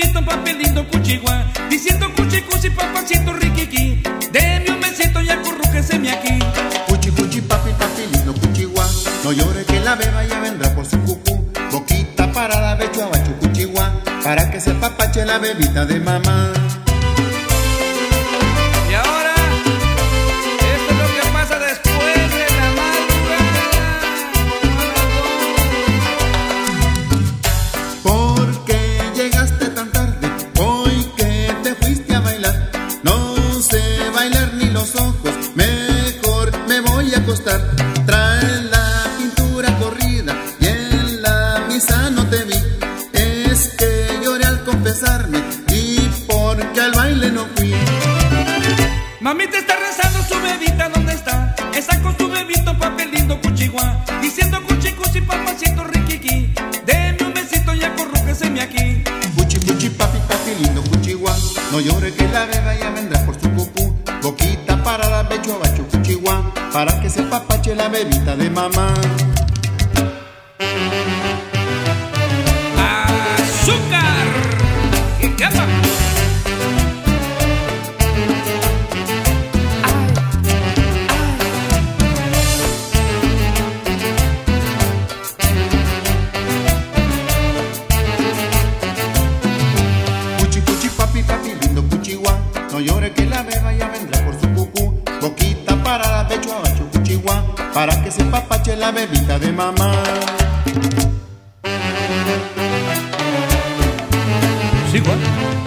bebito, papi lindo, cuchigua, diciendo cuchi cuchi, papacito riquiqui, deme un besito y acurrúqueseme aquí. Cuchi cuchi papi, papi lindo, cuchigua, no llore que la beba ya vendrá por su cucú. Boquita parada, becho abacho, cuchigua, para que se papache la bebita de mamá. Y ahora, esto es lo que pasa después de la madrugada. ¿Por qué llegaste tan tarde? Hoy que te fuiste a bailar. No sé bailar ni los ojos, mejor me voy a acostar. Trae la pintura corrida y en la misa no te vi. Es que lloré al confesarme y porque al baile no fui. Mamita está rezando su bebita, ¿dónde está? Esa con su bebito, papi lindo, cuchigua, diciendo cuchi cuchi, papacito riquiqui, deme un besito y acurrúqueseme aquí. Cuchi cuchi papi, papi lindo, cuchigua, no llore que la beba ya vendrá por su pupú. Boquita parada, becho abacho, cuchigua, para que se papache la bebita de mamá. ¡Azúcar! ¿Qué llama? Cuchi cuchi papi, papi lindo, cuchigua, no llore que la beba ya vendrá por su cucú. Boquita parada, becho abacho, cuchigua, para que se papache la bebita de mamá. Sí, ¿cuál?